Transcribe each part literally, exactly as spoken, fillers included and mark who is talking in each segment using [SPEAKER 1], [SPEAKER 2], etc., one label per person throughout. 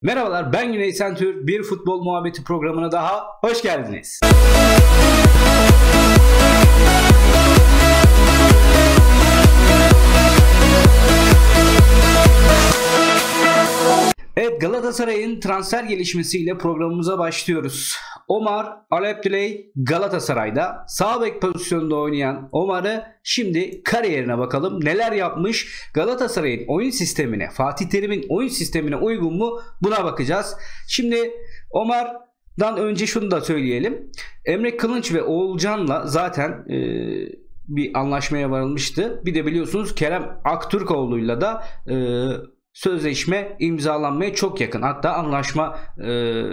[SPEAKER 1] Merhabalar, ben Güney Sentür. Bir futbol muhabbeti programına daha hoş geldiniz. Evet, Galatasaray'ın transfer gelişmesiyle programımıza başlıyoruz. Omar Alepdüley Galatasaray'da sağ bek pozisyonunda oynayan Omar'ı şimdi kariyerine bakalım. Neler yapmış? Galatasaray'ın oyun sistemine, Fatih Terim'in oyun sistemine uygun mu? Buna bakacağız. Şimdi Omar'dan önce şunu da söyleyelim. Emre Kılınç ve Oğulcan'la zaten e, bir anlaşmaya varılmıştı. Bir de biliyorsunuz Kerem Aktürkoğlu'yla da e, sözleşme imzalanmaya çok yakın. Hatta anlaşma e,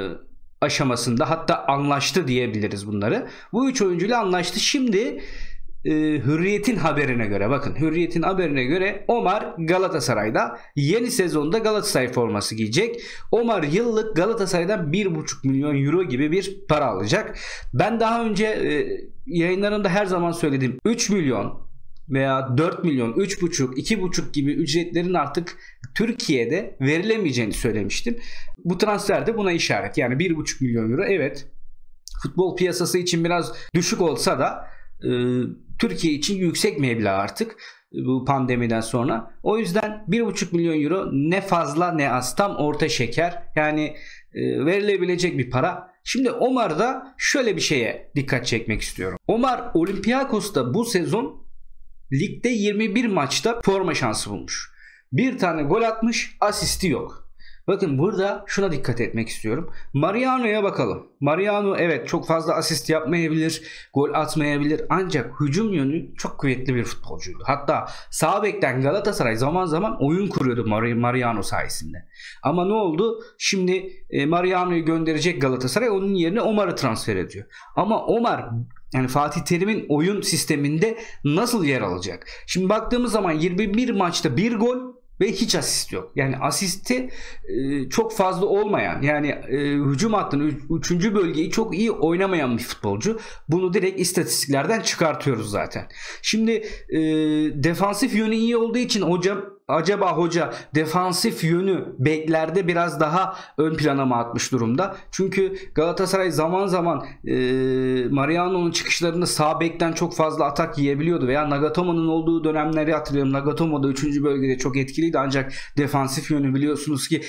[SPEAKER 1] aşamasında, hatta anlaştı diyebiliriz bunları. Bu üç oyuncuyla anlaştı. Şimdi e, Hürriyet'in haberine göre, bakın Hürriyet'in haberine göre Omar Galatasaray'da yeni sezonda Galatasaray forması giyecek. Omar yıllık Galatasaray'dan bir buçuk milyon euro gibi bir para alacak. Ben daha önce e, yayınlarında her zaman söyledim. üç milyon veya dört milyon, üç buçuk, iki buçuk gibi ücretlerin artık Türkiye'de verilemeyeceğini söylemiştim. Bu transfer de buna işaret. Yani bir buçuk milyon euro, evet, futbol piyasası için biraz düşük olsa da e, Türkiye için yüksek meblağ artık bu pandemiden sonra. O yüzden bir buçuk milyon euro ne fazla ne az, tam orta şeker. Yani e, verilebilecek bir para. Şimdi Omar'da şöyle bir şeye dikkat çekmek istiyorum. Omar Olympiakos'ta bu sezon ligde yirmi bir maçta forma şansı bulmuş. Bir tane gol atmış, asisti yok. Bakın burada şuna dikkat etmek istiyorum. Mariano'ya bakalım. Mariano evet çok fazla asist yapmayabilir, gol atmayabilir, ancak hücum yönü çok kuvvetli bir futbolcuydu. Hatta sağ bekten Galatasaray zaman zaman oyun kuruyordu Mariano sayesinde. Ama ne oldu? Şimdi Mariano'yu gönderecek Galatasaray, onun yerine Omar'ı transfer ediyor. Ama Omar, yani Fatih Terim'in oyun sisteminde nasıl yer alacak? Şimdi baktığımız zaman yirmi bir maçta bir gol ve hiç asist yok. Yani asisti e, çok fazla olmayan, yani e, hücum hattının üçüncü bölgeyi çok iyi oynamayan bir futbolcu. Bunu direkt istatistiklerden çıkartıyoruz zaten. Şimdi e, defansif yönü iyi olduğu için hocam, acaba hoca defansif yönü beklerde biraz daha ön plana mı atmış durumda? Çünkü Galatasaray zaman zaman e, Mariano'nun çıkışlarında sağ bekten çok fazla atak yiyebiliyordu veya Nagatomo'nun olduğu dönemleri hatırlıyorum. Nagatomo da üçüncü bölgede çok etkiliydi, ancak defansif yönü biliyorsunuz ki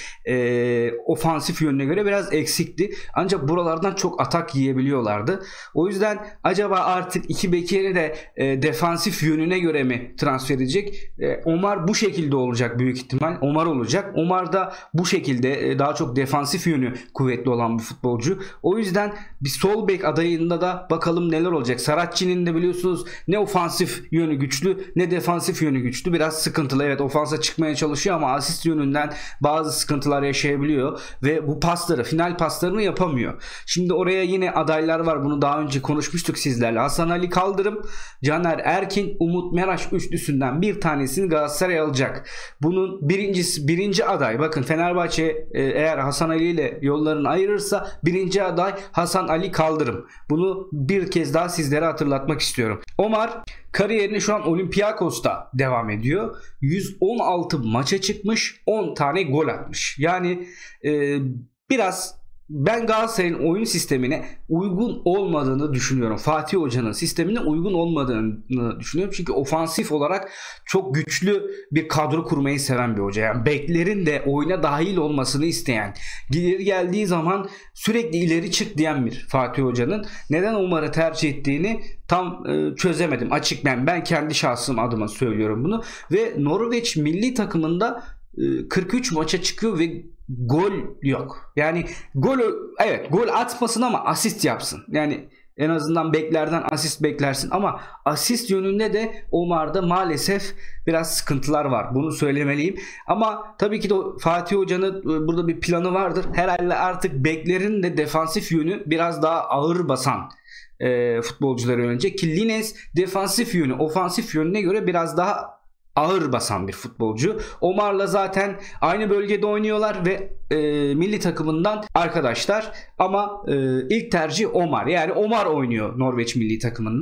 [SPEAKER 1] e, ofansif yönüne göre biraz eksikti. Ancak buralardan çok atak yiyebiliyorlardı. O yüzden acaba artık iki bekeri de e, defansif yönüne göre mi transfer edecek? E, Omar bu şekilde olacak büyük ihtimal. Omar olacak. Omar da bu şekilde daha çok defansif yönü kuvvetli olan bir futbolcu. O yüzden bir sol bek adayında da bakalım neler olacak. Saracchi'nin de biliyorsunuz ne ofansif yönü güçlü ne defansif yönü güçlü. Biraz sıkıntılı. Evet, ofansa çıkmaya çalışıyor ama asist yönünden bazı sıkıntılar yaşayabiliyor ve bu pasları, final paslarını yapamıyor. Şimdi oraya yine adaylar var. Bunu daha önce konuşmuştuk sizlerle. Hasan Ali Kaldırım, Caner Erkin, Umut Meraş üçlüsünden bir tanesini Galatasaray alacak. Bunun birincisi, birinci aday, bakın Fenerbahçe e, eğer Hasan Ali ile yollarını ayırırsa birinci aday Hasan Ali Kaldırım. Bunu bir kez daha sizlere hatırlatmak istiyorum. Omar kariyerini şu an Olympiakos'ta devam ediyor. yüz on altı maça çıkmış, on tane gol atmış. Yani e, biraz ben Galatasaray'ın oyun sistemine uygun olmadığını düşünüyorum. Fatih Hoca'nın sistemine uygun olmadığını düşünüyorum. Çünkü ofansif olarak çok güçlü bir kadro kurmayı seven bir hoca. Yani beklerin de oyuna dahil olmasını isteyen, ileri geldiği zaman sürekli ileri çık diyen bir Fatih Hoca'nın neden Omar'ı tercih ettiğini tam e, çözemedim. Açık ben, ben kendi şahsım adıma söylüyorum bunu. Ve Norveç milli takımında e, kırk üç maça çıkıyor ve gol yok. Yani gol, evet, gol atmasın ama asist yapsın. Yani en azından beklerden asist beklersin ama asist yönünde de Omar'da maalesef biraz sıkıntılar var. Bunu söylemeliyim. Ama tabii ki de Fatih Hoca'nın burada bir planı vardır. Herhalde artık beklerin de defansif yönü biraz daha ağır basan e, futbolculara yönelecek ki Lines defansif yönü ofansif yönüne göre biraz daha ağır basan bir futbolcu. Omar'la zaten aynı bölgede oynuyorlar ve e, milli takımından arkadaşlar ama e, ilk tercih Omar. Yani Omar oynuyor Norveç milli takımında.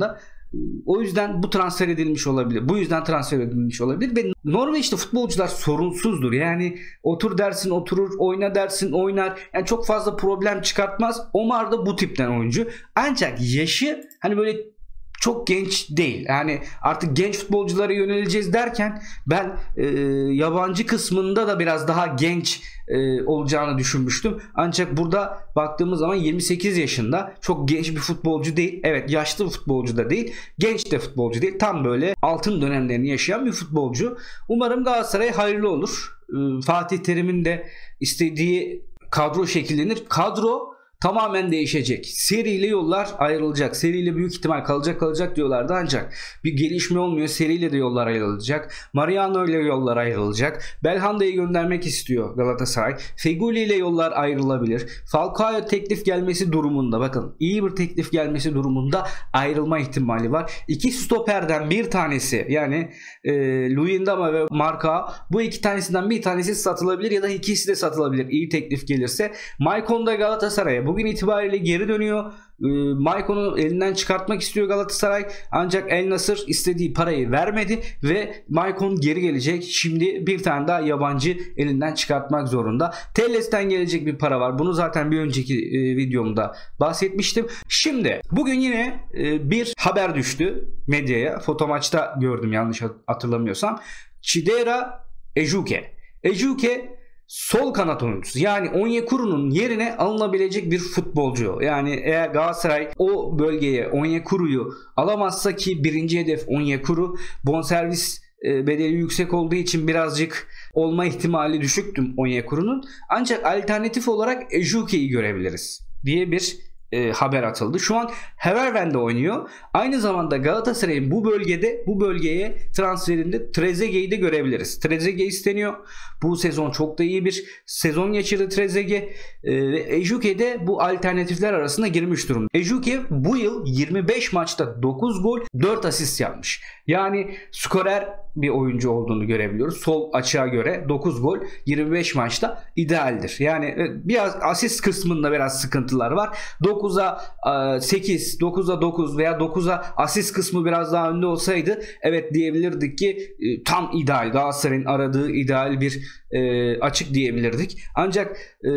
[SPEAKER 1] O yüzden bu transfer edilmiş olabilir. Bu yüzden transfer edilmiş olabilir ve Norveç'te futbolcular sorunsuzdur. Yani otur dersin oturur, oyna dersin oynar. Yani çok fazla problem çıkartmaz. Omar da bu tipten oyuncu. Ancak yaşı hani böyle çok genç değil. Yani artık genç futbolculara yöneleceğiz derken ben e, yabancı kısmında da biraz daha genç e, olacağını düşünmüştüm. Ancak burada baktığımız zaman yirmi sekiz yaşında, çok genç bir futbolcu değil. Evet, yaşlı bir futbolcu da değil. Genç de futbolcu değil. Tam böyle altın dönemlerini yaşayan bir futbolcu. Umarım Galatasaray hayırlı olur. E, Fatih Terim'in de istediği kadro şekillenir. Kadro tamamen değişecek. Seriyle yollar ayrılacak. Seriyle büyük ihtimal kalacak kalacak diyorlardı ancak bir gelişme olmuyor. Seriyle de yollar ayrılacak. Mariano ile yollar ayrılacak. Belhanda'yı göndermek istiyor Galatasaray. Feguli ile yollar ayrılabilir. Falcao teklif gelmesi durumunda, bakın iyi bir teklif gelmesi durumunda ayrılma ihtimali var. İki stoperden bir tanesi, yani e, Luyendama ve Marka, bu iki tanesinden bir tanesi satılabilir ya da ikisi de satılabilir iyi teklif gelirse. Maicon da Galatasaray'a bugün itibariyle geri dönüyor. Maicon'u elinden çıkartmak istiyor Galatasaray. Ancak El Nasır istediği parayı vermedi ve Maicon geri gelecek. Şimdi bir tane daha yabancı elinden çıkartmak zorunda. Telles'ten gelecek bir para var. Bunu zaten bir önceki videomda bahsetmiştim. Şimdi bugün yine bir haber düştü medyaya. Fotomaç'ta gördüm yanlış hatırlamıyorsam. Chidera Ejuke. Ejuke sol kanat oyuncusu, yani Onyekuru'nun yerine alınabilecek bir futbolcu. Yani eğer Galatasaray o bölgeye Onyekuru'yu alamazsa, ki birinci hedef Onyekuru, bonservis bedeli yüksek olduğu için birazcık olma ihtimali düşüktüm Onyekuru'nun. Ancak alternatif olarak Ejuke'yi görebiliriz diye bir E, haber atıldı. Şu an Heverven'de oynuyor. Aynı zamanda Galatasaray'ın bu bölgede bu bölgeye transferinde Trezeguet'i de görebiliriz. Trezeguet isteniyor. Bu sezon çok da iyi bir sezon geçirdi Trezeguet. E, ve Ejuke de bu alternatifler arasında girmiş durumda. Ejuke bu yıl yirmi beş maçta dokuz gol dört asist yapmış. Yani skorer bir oyuncu olduğunu görebiliyoruz. Sol açığa göre dokuz gol yirmi beş maçta idealdir. Yani biraz asist kısmında biraz sıkıntılar var. dokuza sekiz, dokuza dokuz veya dokuza asist kısmı biraz daha önde olsaydı evet diyebilirdik ki tam ideal, Galatasaray'ın aradığı ideal bir açık diyebilirdik. Ancak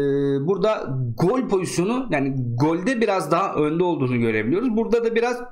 [SPEAKER 1] burada gol pozisyonu, yani golde biraz daha önde olduğunu görebiliyoruz. Burada da biraz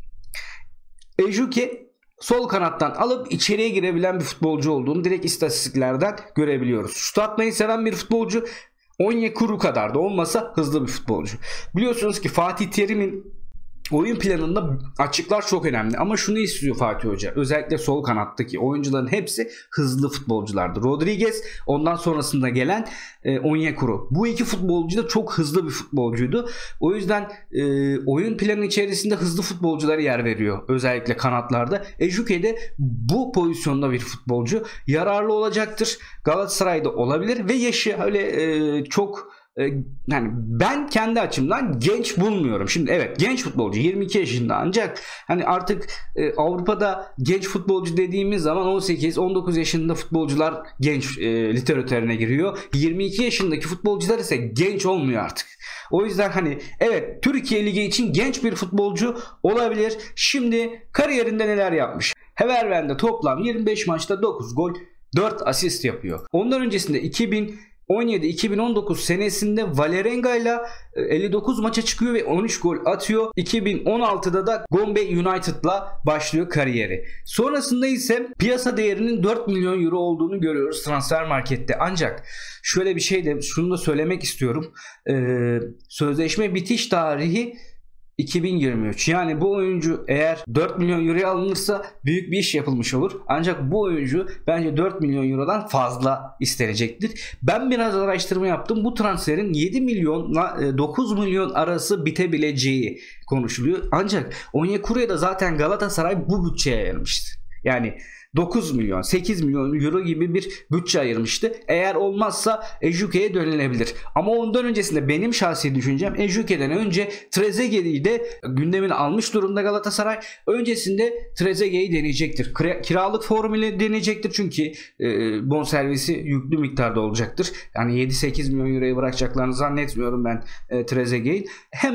[SPEAKER 1] Ejuke sol kanattan alıp içeriye girebilen bir futbolcu olduğunu direkt istatistiklerden görebiliyoruz. Şut atmayı seven bir futbolcu. Onyekuru kadar da olmasa hızlı bir futbolcu. Biliyorsunuz ki Fatih Terim'in oyun planında açıklar çok önemli. Ama şunu istiyor Fatih Hoca. Özellikle sol kanattaki oyuncuların hepsi hızlı futbolculardı. Rodriguez, ondan sonrasında gelen e, Onyekuru. Bu iki futbolcu da çok hızlı bir futbolcuydu. O yüzden e, oyun planı içerisinde hızlı futbolculara yer veriyor. Özellikle kanatlarda. Ejuke de bu pozisyonda bir futbolcu. Yararlı olacaktır. Galatasaray'da olabilir ve yaşı öyle e, çok... Yani ben kendi açımdan genç bulmuyorum. Şimdi evet, genç futbolcu yirmi iki yaşında, ancak hani artık e, Avrupa'da genç futbolcu dediğimiz zaman on sekiz on dokuz yaşında futbolcular genç e, literatürüne giriyor. yirmi iki yaşındaki futbolcular ise genç olmuyor artık. O yüzden hani evet, Türkiye Ligi için genç bir futbolcu olabilir. Şimdi kariyerinde neler yapmış? Heverven'de toplam yirmi beş maçta dokuz gol dört asist yapıyor. Ondan öncesinde iki bin on yedi iki bin on dokuz senesinde Vålerenga ile elli dokuz maça çıkıyor ve on üç gol atıyor. iki bin on altıda da Gombe United'la başlıyor kariyeri. Sonrasında ise piyasa değerinin dört milyon euro olduğunu görüyoruz Transfermarkt'te. Ancak şöyle bir şey de, şunu da söylemek istiyorum. Ee, sözleşme bitiş tarihi iki bin yirmi üç. Yani bu oyuncu eğer dört milyon euroya alınırsa büyük bir iş yapılmış olur. Ancak bu oyuncu bence dört milyon eurodan fazla istenecektir. Ben biraz araştırma yaptım. Bu transferin yedi milyonla dokuz milyon arası bitebileceği konuşuluyor. Ancak Onyekuru'ya da zaten Galatasaray bu bütçeye ayırmıştı. Yani dokuz milyon sekiz milyon euro gibi bir bütçe ayırmıştı. Eğer olmazsa Ejuke'ye dönülebilir. Ama ondan öncesinde benim şahsi düşüncem, Ejuke'den önce Trezeguet'i de gündemine almış durumda Galatasaray. Öncesinde Trezeguet'i deneyecektir. Kiralık formülü deneyecektir. Çünkü e, bonservisi yüklü miktarda olacaktır. Yani yedi sekiz milyon euroya bırakacaklarını zannetmiyorum ben e, Trezeguet'i. Hemen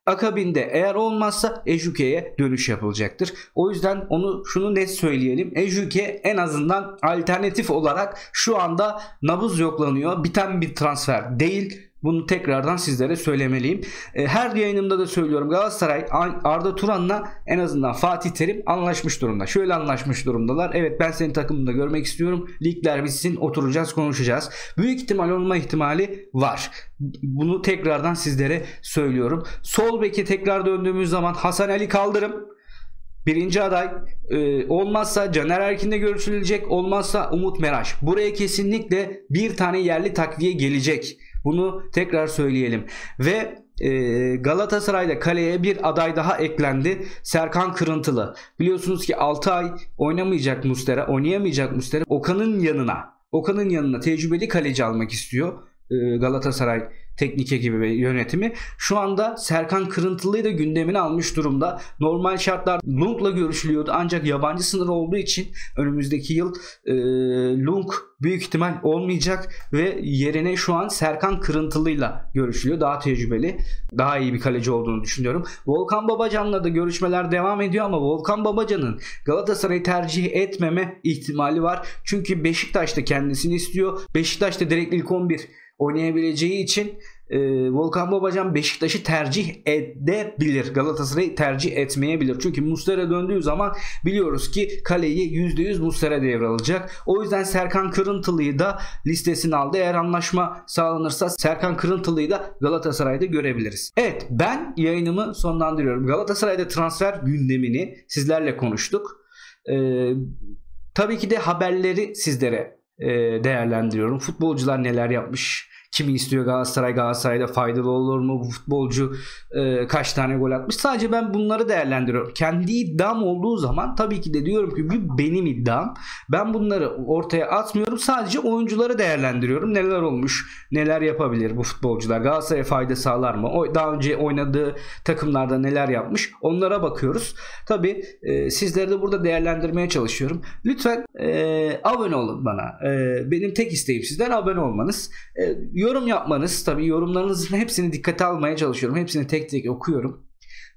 [SPEAKER 1] Akabinde eğer olmazsa Ejuke'ye dönüş yapılacaktır. O yüzden onu şunu net söyleyelim. Ejuke en azından alternatif olarak şu anda nabız yoklanıyor. Biten bir transfer değil. Bunu tekrardan sizlere söylemeliyim. Her yayınımda da söylüyorum. Galatasaray Arda Turan'la en azından Fatih Terim anlaşmış durumda. Şöyle anlaşmış durumdalar. Evet, ben senin takımında görmek istiyorum. Ligler bitsin, oturacağız, konuşacağız. Büyük ihtimal olma ihtimali var. Bunu tekrardan sizlere söylüyorum. Sol beke tekrar döndüğümüz zaman Hasan Ali Kaldırım birinci aday. Ee, olmazsa Caner Erkin'le görüşülecek. Olmazsa Umut Meraş. Buraya kesinlikle bir tane yerli takviye gelecek. Bunu tekrar söyleyelim. Ve e, Galatasaray'da kaleye bir aday daha eklendi. Serkan Kırıntılı. Biliyorsunuz ki altı ay oynamayacak Muslera, oynayamayacak Muslera. Okan'ın yanına, Okan'ın yanına tecrübeli kaleci almak istiyor e, Galatasaray teknik ekibi ve yönetimi. Şu anda Serkan Kırıntılı'yı da gündemine almış durumda. Normal şartlar Lung'la görüşülüyordu ancak yabancı sınırı olduğu için önümüzdeki yıl e, Lung büyük ihtimal olmayacak ve yerine şu an Serkan Kırıntılı'yla görüşülüyor. Daha tecrübeli, daha iyi bir kaleci olduğunu düşünüyorum. Volkan Babacan'la da görüşmeler devam ediyor ama Volkan Babacan'ın Galatasaray'ı tercih etmeme ihtimali var. Çünkü Beşiktaş da kendisini istiyor. Beşiktaş da direkt ilk on bir oynayabileceği için e, Volkan Babacan Beşiktaş'ı tercih edebilir. Galatasaray'ı tercih etmeyebilir. Çünkü Muslera döndüğü zaman biliyoruz ki kaleyi yüzde yüz Muslera devralacak. O yüzden Serkan Kırıntılı'yı da listesine aldı. Eğer anlaşma sağlanırsa Serkan Kırıntılı'yı da Galatasaray'da görebiliriz. Evet, ben yayınımı sonlandırıyorum. Galatasaray'da transfer gündemini sizlerle konuştuk. Ee, tabii ki de haberleri sizlere e, değerlendiriyorum. Futbolcular neler yapmış? Kimi istiyor Galatasaray? Galatasaray'da faydalı olur mu? Bu futbolcu e, kaç tane gol atmış? Sadece ben bunları değerlendiriyorum. Kendi iddiam olduğu zaman tabii ki de diyorum ki bu benim iddiam. Ben bunları ortaya atmıyorum. Sadece oyuncuları değerlendiriyorum. Neler olmuş? Neler yapabilir bu futbolcular? Galatasaray'a fayda sağlar mı? O, daha önce oynadığı takımlarda neler yapmış? Onlara bakıyoruz. Tabii e, sizleri de burada değerlendirmeye çalışıyorum. Lütfen e, abone olun bana. E, benim tek isteğim sizden abone olmanız. E, Yorum yapmanız, tabii yorumlarınızın hepsini dikkate almaya çalışıyorum. Hepsini tek tek okuyorum.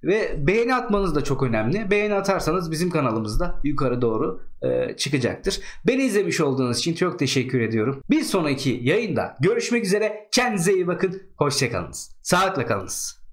[SPEAKER 1] Ve beğeni atmanız da çok önemli. Beğeni atarsanız bizim kanalımızda yukarı doğru e, çıkacaktır. Beni izlemiş olduğunuz için çok teşekkür ediyorum. Bir sonraki yayında görüşmek üzere. Kendinize iyi bakın. Hoşça kalınız. Sağlıkla kalınız.